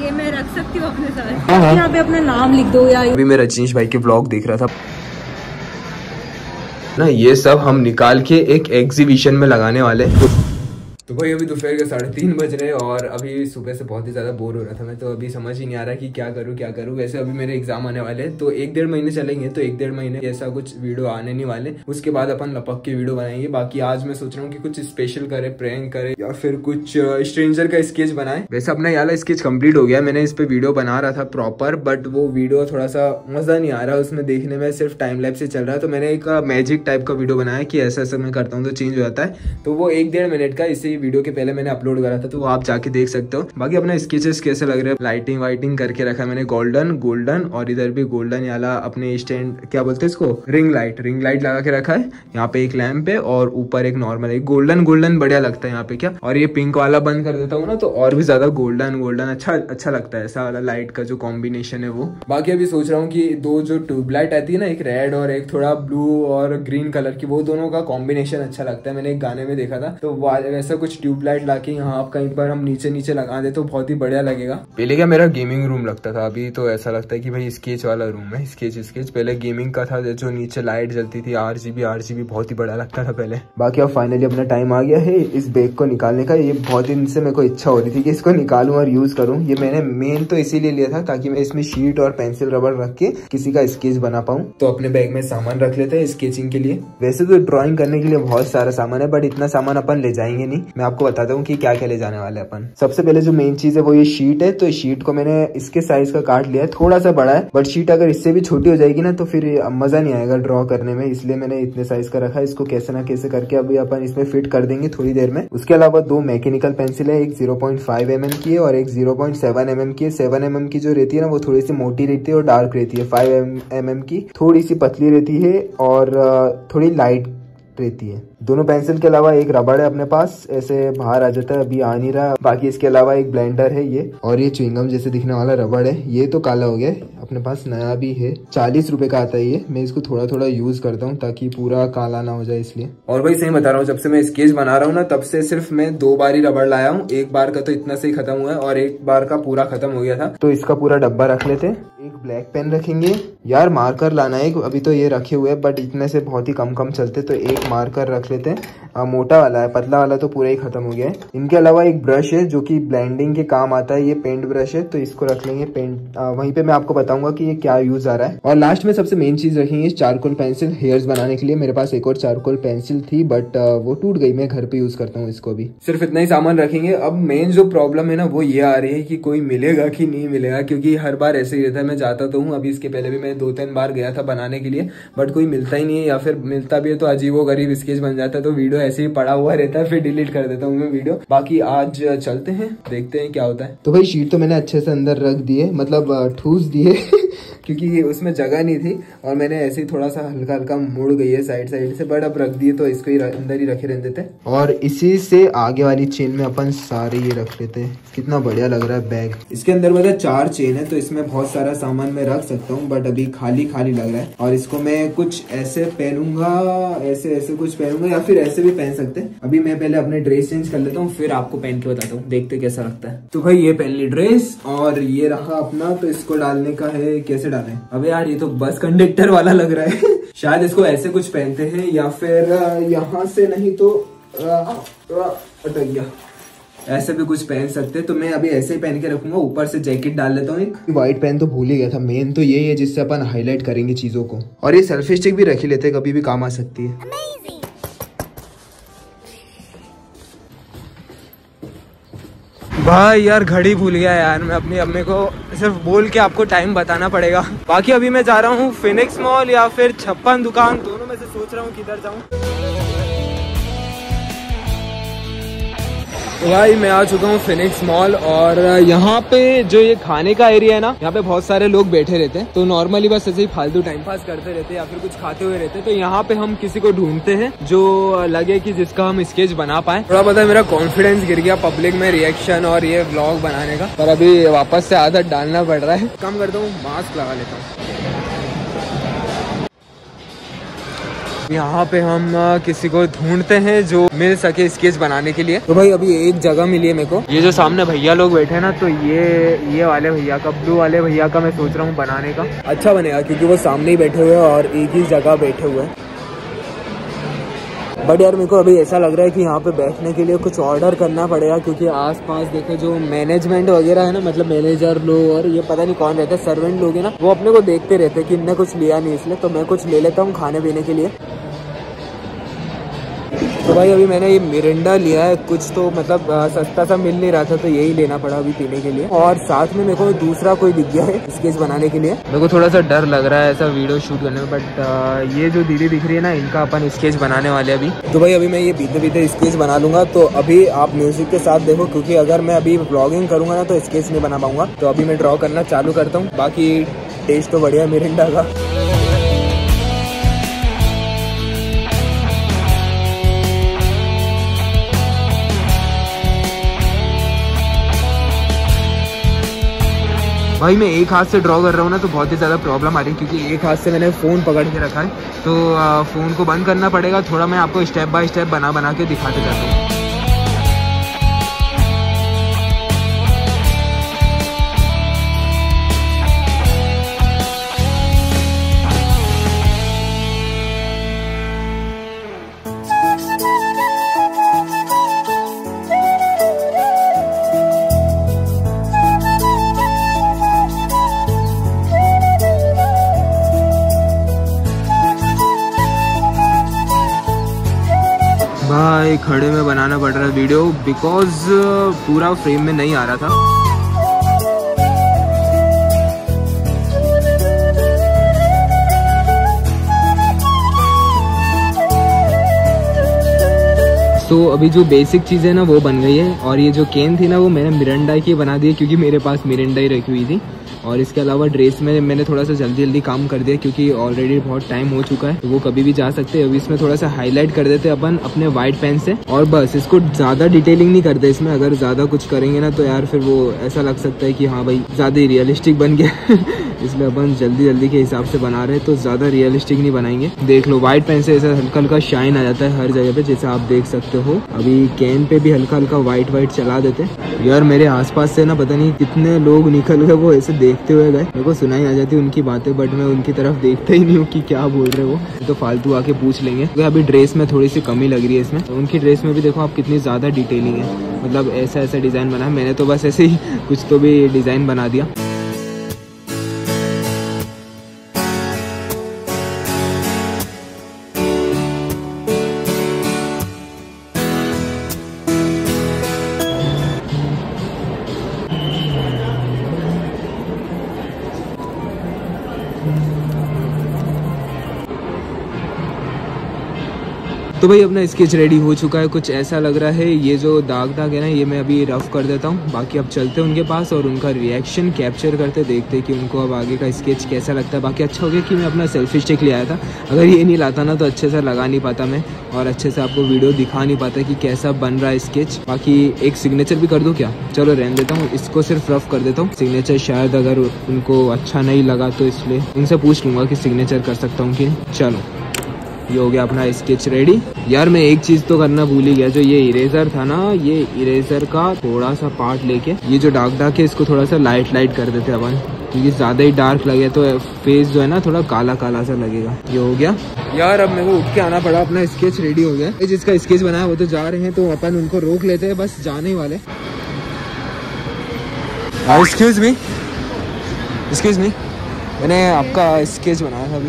ये मैं रख सकती हूँ अपने साथ। हाँ। यहाँ पे अपना नाम लिख दो या अभी मैं रजनीश भाई के ब्लॉग देख रहा था ना, ये सब हम निकाल के एक एग्जीबिशन में लगाने वाले। तो भाई अभी दोपहर के 3:30 बज रहे और अभी सुबह से बहुत ही ज़्यादा बोर हो रहा था मैं, तो अभी समझ ही नहीं आ रहा कि क्या करूँ। वैसे अभी मेरे एग्जाम आने वाले हैं तो 1-1.5 महीने चलेंगे, तो 1-1.5 महीने ऐसा कुछ वीडियो आने नहीं वाले। उसके बाद अपन लपक के वीडियो बनाएंगे। बाकी आज मैं सोच रहा हूँ कि कुछ स्पेशल करे, प्रैंक करे या फिर कुछ स्ट्रेंजर का स्केच बनाए। वैसे अपना ये वाला स्केच कंप्लीट हो गया, मैंने इस पे वीडियो बना रहा था प्रॉपर, बट वो वीडियो थोड़ा सा मजा नहीं आ रहा उसमें देखने में, सिर्फ टाइम लैप्स से चल रहा है। तो मैंने एक मैजिक टाइप का वीडियो बनाया कि ऐसा ऐसा मैं करता हूँ तो चेंज हो जाता है। तो वो 1-1.5 मिनट का इसी वीडियो के पहले मैंने अपलोड करा था, तो वो आप जाके देख सकते हो। बाकी अपने स्केचेस कैसे लग रहे हैं, लाइटिंग वाइटिंग करके रखा है मैंने गोल्डन और इधर भी गोल्डन वाला अपने स्टैंड, क्या बोलते हैं इसको, रिंग लाइट लगा के रखा है। यहाँ पे एक लैंप है और ऊपर एक नॉर्मल है। गोल्डन बढ़िया लगता है यहाँ पे क्या। और ये पिंक वाला बंद कर देता हूँ ना तो और भी ज्यादा गोल्डन अच्छा लगता है, ऐसा वाला लाइट का जो कॉम्बिनेशन है वो। बाकी अभी सोच रहा हूँ कि दो जो ट्यूबलाइट आती है ना, एक रेड और एक थोड़ा ब्लू और ग्रीन कलर की, वो दोनों का कॉम्बिनेशन अच्छा लगता है। मैंने एक गाने में देखा था, तो वैसा कुछ ट्यूबलाइट लाके यहाँ आप कहीं पर हम नीचे लगा दे तो बहुत ही बढ़िया लगेगा। पहले क्या मेरा गेमिंग रूम लगता था, अभी तो ऐसा लगता है कि भाई स्केच वाला रूम है। स्केच पहले गेमिंग का था, जो नीचे लाइट जलती थी, RGB बहुत ही बड़ा लगता था पहले। बाकी अब फाइनली अपना टाइम आ गया है इस बैग को निकालने का। ये बहुत दिन से मेरे को इच्छा हो रही थी कि इसको निकालूं और यूज करूं। ये मैंने मेन तो इसीलिए लिया था ताकि मैं इसमें शीट और पेंसिल रबड़ रख के किसी का स्केच बना पाऊं। तो अपने बैग में सामान रख लेते हैं स्केचिंग के लिए। वैसे तो ड्राइंग करने के लिए बहुत सारा सामान है, बट इतना सामान अपन ले जाएंगे नहीं। मैं आपको बताता हूँ कि क्या क्या ले जाने वाले अपन। सबसे पहले जो मेन चीज है वो ये शीट है। तो शीट को मैंने इसके साइज का काट लिया है, थोड़ा सा बड़ा है, बट शीट अगर इससे भी छोटी हो जाएगी ना तो फिर मजा नहीं आएगा ड्रॉ करने में, इसलिए मैंने इतने साइज का रखा है। इसको कैसे ना कैसे करके अभी अपन इसमें फिट कर देंगे थोड़ी देर में। उसके अलावा 2 मैकेनिकल पेंसिल है, एक 0.5 mm की है और एक 0.7 mm की है। 7 mm की जो रहती है ना वो थोड़ी सी मोटी रहती है और डार्क रहती है। 5 mm की थोड़ी सी पतली रहती है और थोड़ी लाइट रहती है। दोनों पेंसिल के अलावा एक रबड़ है अपने पास, ऐसे बाहर आ जाता है, अभी आ नहीं रहा। बाकी इसके अलावा एक ब्लेंडर है ये, और ये च्युइंगम जैसे दिखने वाला रबड़ है। ये तो काला हो गया, अपने पास नया भी है, 40 रुपए का आता है ये। मैं इसको थोड़ा थोड़ा यूज करता हूँ ताकि पूरा काला ना हो जाए इसलिए। और भाई सही बता रहा हूँ, जब से मैं स्केच बना रहा हूँ ना तब से सिर्फ मैं 2 बार ही रबड़ लाया हूँ। एक बार का तो इतना से ही खत्म हुआ है और एक बार का पूरा खत्म हो गया था। तो इसका पूरा डब्बा रख लेते हैं। एक ब्लैक पेन रखेंगे यार, मार्कर लाना है। अभी तो ये रखे हुए हैं बट इतने से बहुत ही कम चलते, तो एक मार्कर रख लेते हैं। मोटा वाला है, पतला वाला तो पूरा ही खत्म हो गया है। इनके अलावा एक ब्रश है जो कि ब्लेंडिंग के काम आता है, ये पेंट ब्रश है, तो इसको रख लेंगे। पेंट वहीं पे मैं आपको बताऊंगा कि ये क्या यूज आ रहा है। और लास्ट में सबसे मेन चीज रखेंगे चारकोल पेंसिल हेयर्स बनाने के लिए। मेरे पास एक और चारकोल पेंसिल थी बट वो टूट गई, मैं घर पे यूज करता हूँ इसको भी। सिर्फ इतना ही सामान रखेंगे। अब मेन जो प्रॉब्लम है ना वो ये आ रही है कि कोई मिलेगा कि नहीं मिलेगा, क्योंकि हर बार ऐसे ही रहता है। मैं जाता तो हूँ, अभी इसके पहले भी मैं 2-3 बार गया था बनाने के लिए, बट कोई मिलता ही नहीं है, या फिर मिलता भी है तो अजीबोगरीब स्केच बन जाता है। तो वीडियो ऐसे ही पड़ा हुआ रहता है, फिर डिलीट कर देता हूँ मैं वीडियो। बाकी आज चलते हैं, देखते हैं क्या होता है। तो भाई शीट तो मैंने अच्छे से अंदर रख दिए, मतलब ठूस दिए क्योंकि उसमें जगह नहीं थी और मैंने ऐसे ही थोड़ा सा हल्का मुड़ गई है साइड से, बट अब रख दिए तो इसको ही अंदर ही रखे रहते थे। और इसी से आगे वाली चेन में अपन सारे ये रख लेते हैं। कितना बढ़िया लग रहा है बैग। इसके अंदर मतलब 4 चेन है तो इसमें बहुत सारा सामान मैं रख सकता हूँ, बट अभी खाली लग रहा है। और इसको मैं कुछ ऐसे पहनूंगा, ऐसे कुछ पहनूंगा, या फिर ऐसे भी पहन सकते हैं। अभी मैं पहले अपने ड्रेस चेंज कर लेता हूँ, फिर आपको पहन के बताता हूँ, देखते कैसा लगता है। तो भाई ये पहन ली ड्रेस और ये रहा अपना, तो इसको डालने का है। कैसे डालें? अबे यार ये तो बस कंडक्टर वाला लग रहा है शायद इसको ऐसे कुछ पहनते हैं, या फिर यहाँ से नहीं तो अटक गया, ऐसे भी कुछ पहन सकते हैं। तो मैं अभी ऐसे ही पहन के रखूंगा, ऊपर से जैकेट डाल लेता हूँ एक। व्हाइट पेन तो भूल ही गया था, मेन तो यही है जिससे अपन हाईलाइट करेंगे चीजों को। और ये सेल्फी स्टिक भी रख ही लेते हैं, कभी भी काम आ सकती है। भाई यार घड़ी भूल गया यार मैं अपनी, अब मेरे को सिर्फ बोल के आपको टाइम बताना पड़ेगा। बाकी अभी मैं जा रहा हूँ फिनिक्स मॉल या फिर 56 दुकान, दोनों में से सोच रहा हूँ किधर जाऊँ। तो भाई मैं आ चुका हूँ फिनिक्स मॉल, और यहाँ पे जो ये खाने का एरिया है ना, यहाँ पे बहुत सारे लोग बैठे रहते हैं। तो नॉर्मली बस ऐसे ही फालतू टाइम पास करते रहते हैं या फिर कुछ खाते हुए रहते हैं। तो यहाँ पे हम किसी को ढूंढते हैं जो लगे कि जिसका हम स्केच बना पाए। थोड़ा पता है मेरा कॉन्फिडेंस गिर गया पब्लिक में रिएक्शन और ये व्लॉग बनाने का, पर अभी वापस से आदत डालना पड़ रहा है। काम करता हूँ, मास्क लगा लेता हूँ। यहाँ पे हम किसी को ढूंढते हैं जो मिल सके स्केच बनाने के लिए। तो भाई अभी एक जगह मिली है मेरे को, ये जो सामने भैया लोग बैठे हैं ना, तो ये वाले भैया का, ब्लू वाले भैया का मैं सोच रहा हूँ बनाने का। अच्छा बनेगा क्योंकि वो सामने ही बैठे हुए हैं और एक ही जगह बैठे हुए हैं। बट यार मेरे को अभी ऐसा लग रहा है कि यहाँ पे बैठने के लिए कुछ ऑर्डर करना पड़ेगा, क्योंकि आसपास देखो जो मैनेजमेंट वगैरह है ना, मतलब मैनेजर लोग और ये पता नहीं कौन रहता है, सर्वेंट लोग है ना, वो अपने को देखते रहते हैं कि इनने कुछ लिया नहीं, इसलिए तो मैं कुछ ले लेता हूँ खाने पीने के लिए। तो भाई अभी मैंने ये मिरिंडा लिया है, कुछ तो मतलब सस्ता सा मिल नहीं रहा था तो यही लेना पड़ा अभी पीने के लिए। और साथ में मेरे को दूसरा कोई दिख गया है स्केच बनाने के लिए। मेरे को थोड़ा सा डर लग रहा है ऐसा वीडियो शूट करने में, बट ये जो दीदी दिख रही है ना, इनका अपन स्केच बनाने वाले अभी। तो भाई अभी मैं ये पीते पीते स्केच बना लूंगा, तो अभी आप म्यूजिक के साथ देखो, क्योंकि अगर मैं अभी व्लॉगिंग करूंगा ना तो स्केच नहीं बना पाऊंगा। तो अभी मैं ड्रॉ करना चालू करता हूँ। बाकी टेस्ट तो बढ़िया मिरिंडा का। भाई मैं एक हाथ से ड्रॉ कर रहा हूँ ना, तो बहुत ही ज़्यादा प्रॉब्लम आ रही है, क्योंकि एक हाथ से मैंने फ़ोन पकड़ के रखा है, तो फ़ोन को बंद करना पड़ेगा। थोड़ा मैं आपको स्टेप बाय स्टेप बना के दिखाते जाता हूँ। भाई खड़े में बनाना पड़ रहा है वीडियो, बिकॉज पूरा फ्रेम में नहीं आ रहा था। तो अभी जो बेसिक चीज़ें ना वो बन गई है, और ये जो केन थी ना वो मैंने मिरिंडा की बना दी है, क्योंकि मेरे पास मिरिंडा ही रखी हुई थी। और इसके अलावा ड्रेस में मैंने थोड़ा सा जल्दी काम कर दिया, क्योंकि ऑलरेडी बहुत टाइम हो चुका है, तो वो कभी भी जा सकते हैं। अभी इसमें थोड़ा सा हाईलाइट कर देते हैं अपन अपने वाइट पेन से, और बस इसको ज़्यादा डिटेलिंग नहीं करते इसमें। अगर ज़्यादा कुछ करेंगे ना तो यार फिर वो ऐसा लग सकता है कि हाँ भाई ज़्यादा ही रियलिस्टिक बन गया इसलिए अपन जल्दी के हिसाब से बना रहे हैं, तो ज़्यादा रियलिस्टिक नहीं बनाएंगे। देख लो वाइट पेन से ऐसा हल्का हल्का शाइन आ जाता है हर जगह पे, जैसे आप देख सकते हो। अभी कैन पे भी हल्का हल्का वाइट चला देते। यार मेरे आसपास से ना पता नहीं कितने लोग निकल गए, वो ऐसे देखते हुए गए। मेरे को सुनाई आ जाती उनकी बातें, बट मैं उनकी तरफ देखता ही नहीं हूँ कि क्या बोल रहे वो, तो फालतू आके पूछ लेंगे। तो अभी ड्रेस में थोड़ी सी कमी लग रही है इसमें, तो उनकी ड्रेस में भी देखो आप कितनी ज़्यादा डिटेलिंग है, मतलब ऐसा डिज़ाइन बना है। मैंने तो बस ऐसे ही कुछ तो भी डिज़ाइन बना दिया। तो भाई अपना स्केच रेडी हो चुका है, कुछ ऐसा लग रहा है। ये जो दाग है ना, ये मैं अभी रफ कर देता हूँ। बाकी अब चलते हैं उनके पास और उनका रिएक्शन कैप्चर करते, देखते कि उनको अब आगे का स्केच कैसा लगता है। बाकी अच्छा हो गया कि मैं अपना सेल्फी स्टिक ले आया था, अगर ये नहीं लाता ना तो अच्छे से लगा नहीं पाता मैं, और अच्छे से आपको वीडियो दिखा नहीं पाता कि कैसा बन रहा है स्केच। बाकी एक सिग्नेचर भी कर दूँ क्या? चलो रहने देता हूँ, इसको सिर्फ रफ कर देता हूँ। सिग्नेचर शायद अगर उनको अच्छा नहीं लगा तो इसलिए उनसे पूछ लूँगा कि सिग्नेचर कर सकता हूँ कि। चलो ये हो गया अपना स्केच रेडी। यार मैं एक चीज तो करना भूल ही गया, जो ये इरेजर था ना, ये इरेजर का थोड़ा सा पार्ट लेके ये जो डार्क है इसको थोड़ा सा लाइट कर देते अपन, क्योंकि ज्यादा ही डार्क लगे तो फेस जो है ना थोड़ा काला सा लगेगा। ये हो गया। यार अब मेरे को उठ के आना पड़ा, अपना स्केच रेडी हो गया। जिसका स्केच बनाया वो तो जा रहे हैं, तो अपन उनको रोक लेते हैं, बस जाने ही वाले। एक्सक्यूज मी, मैंने आपका स्केच बनाया था अभी,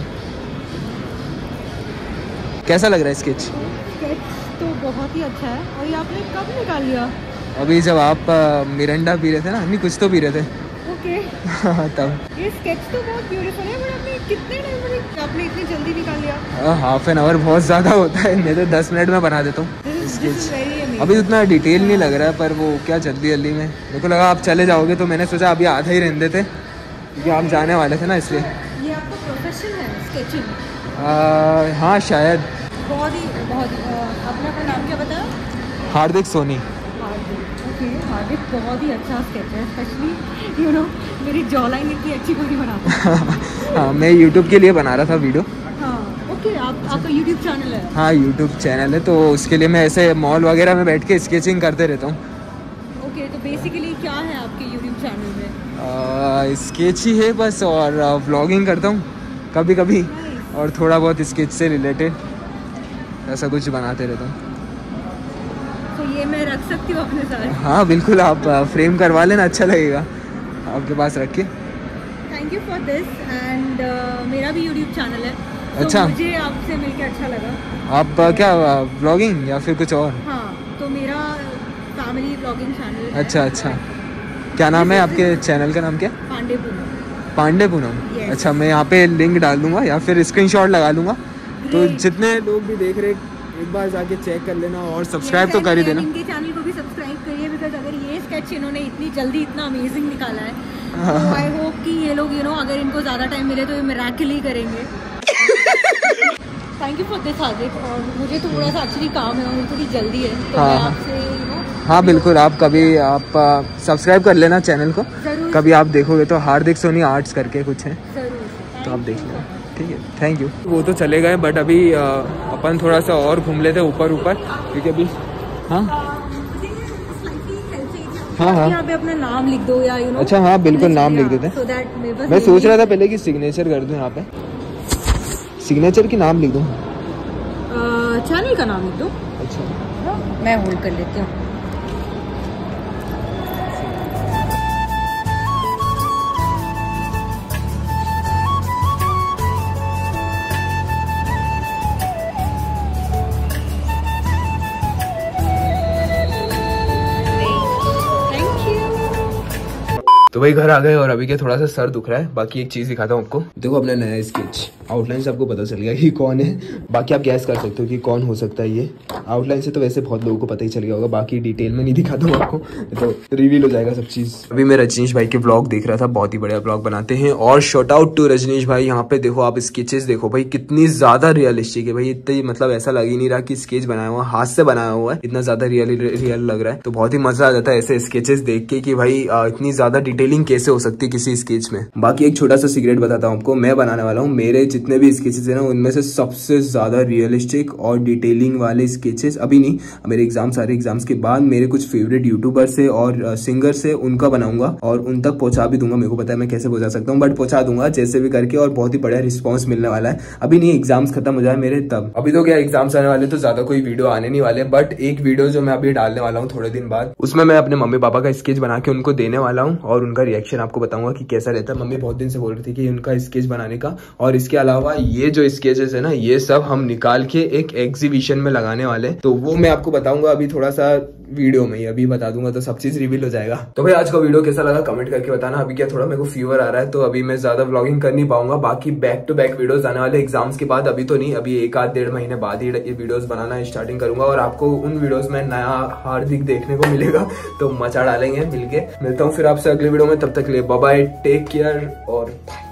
कैसा लग रहा है स्केच? स्केच तो बहुत ही अच्छा है। और ये आपने कब निकाल लिया? अभी जब आप मिरिंडा पी रहे थे ना, नहीं कुछ तो पी रहे थे। ओके तब। ये स्केच तो बहुत ब्यूटीफुल है, बट आपने कितने टाइम में आपने इतनी जल्दी निकाल लिया? हाफ एन आवर बहुत ज़्यादा होता है, मैं तो 10 मिनट में बना देता हूँ स्केच। अभी उतना डिटेल नहीं लग रहा है, पर वो क्या जल्दी में मेरे को लगा आप चले जाओगे, तो मैंने सोचा अभी आधा ही रहने देते, क्योंकि आप जाने वाले थे ना इसलिए। ये आपका प्रोफेशन है स्केचिंग? हाँ शायद। बहुत ही आपने अपना नाम क्या बताया? हार्दिक सोनी। ओके हार्दिक, बहुत ही अच्छा स्केच है, स्पेशली मेरी जॉ लाइन इतनी अच्छी कोई नहीं बनाता। हाँ मैं यूट्यूब के लिए बना रहा था वीडियो। हाँ ओके, आपका यूट्यूब चैनल है? हाँ यूट्यूब चैनल है, तो उसके लिए मैं ऐसे मॉल वगैरह में बैठ के स्केचिंग करते रहता हूँ। ओके, तो बेसिकली क्या है आपके यूट्यूब चैनल में? स्केच ही है बस, और व्लॉगिंग करता हूँ कभी कभी, और थोड़ा बहुत स्केच से रिलेटेड ऐसा कुछ बनाते रहता हूँ। तो ये मैं रख सकती हूँ अपने साथ? हाँ बिल्कुल, आप फ्रेम करवा लेना, अच्छा लगेगा आपके पास रख के। Thank you for this. And मेरा भी यूट्यूब चैनल है, तो अच्छा, मुझे आपसे मिलके अच्छा लगा। आप क्या व्लॉगिंग या फिर कुछ और? हाँ, तो मेरा फैमिली व्लॉगिंग चैनल है। अच्छा अच्छा, क्या नाम है आपके चैनल का? नाम क्या? पांडे पूनम। पांडे पूनम? Yes. अच्छा, मैं यहाँ पे लिंक डाल दूंगा या फिर स्क्रीनशॉट लगा लूँगा, तो Great. जितने लोग भी देख रहे एक बार जाके चेक कर लेना, और सब्सक्राइब तो कर ही देना। इनके चैनल को भी सब्सक्राइब करिए, बिकॉज अगर ये स्केच इन्होंने इतनी जल्दी इतना अमेजिंग निकाला है, तो आई होप कि ये लोग अगर इनको ज़्यादा टाइम मिले तो ये मिरेकल ही करेंगे। Thank you for this Hardik. और मुझे थोड़ा सा एक्चुअली काम है और मुझे थोड़ी जल्दी है, तो हाँ, मैं हाँ। आपसे हाँ बिल्कुल, आप कभी आप सब्सक्राइब कर लेना चैनल को, जरूर कभी आप देखोगे तो हार्दिक सोनी आर्ट्स करके कुछ है, जरूर, तो आप देख लेना। ठीक है, थैंक यू। वो तो चले गए, बट अभी अपन थोड़ा सा और घूम लेते ऊपर ऊपर, क्योंकि अभी हाँ हाँ हाँ यहाँ पे अपना नाम लिख दो या अच्छा, हाँ बिल्कुल, नाम लिख देते हैं। मैं सोच रहा था पहले कि सिग्नेचर कर दूं, यहाँ पे सिग्नेचर की नाम लिख दूं, चैनल का नाम लिख दो। अच्छा मैं होल्ड कर लेती हूँ। तो भाई घर आ गए, और अभी के थोड़ा सा सर दुख रहा है। बाकी एक चीज दिखाता हूँ आपको, देखो अपना नया स्केच। आउटलाइन से आपको पता चल गया कि कौन है, बाकी आप गैस कर सकते हो कि कौन हो सकता है ये। आउटलाइन से तो वैसे बहुत लोगों को पता ही चल गया होगा, बाकी डिटेल में नहीं दिखाता हूँ आपको, तो रिवील हो जाएगा सब चीज। अभी मैं रजनीश भाई के ब्लॉग देख रहा था, बहुत ही बढ़िया ब्लॉग बनाते हैं, और शॉट आउट टू रजनीश भाई। यहाँ पे देखो आप स्केचेस देखो भाई, कितनी ज्यादा रियलिस्टिक है भाई, इतनी मतलब ऐसा लग ही नहीं रहा कि स्केच बनाया हुआ हाथ से बनाया हुआ है, इतना ज्यादा रियल लग रहा है। तो बहुत ही मजा आ जाता है ऐसे स्केचेस देख के कि भाई इतनी ज्यादा डिटेलिंग कैसे हो सकती है किसी स्केच में। बाकी एक छोटा सा सीक्रेट बताता हूँ आपको, मैं बनाने वाला हूँ, मेरे जितने भी स्केचेस है ना, उनमें से सबसे ज्यादा रियलिस्टिक और डिटेलिंग वाले स्केचेस अभी नहीं, मेरे सारे एग्जाम्स के बाद मेरे कुछ फेवरेट यूट्यूबर से और सिंगर से उनका बनाऊंगा, और उन तक पहुंचा भी दूंगा। मेरे को पता है मैं कैसे पहुंचा सकता हूँ, बट पहुंचा दूंगा जैसे भी करके, और बहुत ही बढ़िया रिस्पॉन्स मिलने वाला है। अभी नहीं, एग्जाम्स खत्म हो जाए मेरे तब। अभी तो क्या एग्जाम्स आने वाले, तो ज्यादा कोई वीडियो आने नहीं वाले, बट एक वीडियो जो मैं अभी डालने वाला हूँ थोड़े दिन बाद, उसमें मैं अपने मम्मी पापा का स्केच बना के उनको देने वाला हूँ, और उनका रिएक्शन आपको बताऊंगा कि कैसा रहता है। मम्मी बहुत दिन से बोल रही थी कि उनका स्केच बनाने का, और इसके अलावा ये जो स्केचेस है ना, ये सब हम निकाल के एक एग्जीबिशन में लगाने वाले, तो वो मैं आपको बताऊंगा अभी थोड़ा सा वीडियो में ही, अभी बता दूंगा तो सब चीज रिवील हो जाएगा। तो भाई आज का वीडियो कैसा लगा कमेंट करके बताना। अभी क्या थोड़ा मेरे को फीवर आ रहा है, तो अभी मैं ज्यादा व्लॉगिंग कर नहीं पाऊंगा। बाकी बैक टू बैक वीडियोस आने वाले एग्जाम्स के बाद, अभी तो नहीं, अभी एक आध 1.5 महीने बाद ही ये वीडियोस बनाना स्टार्टिंग करूंगा, और आपको उन वीडियोस में नया हार्दिक देखने को मिलेगा, तो मचा डालेंगे मिलके। मिलता हूँ फिर आपसे अगले वीडियो में, तब तक के लिए बाय बाय, टेक केयर और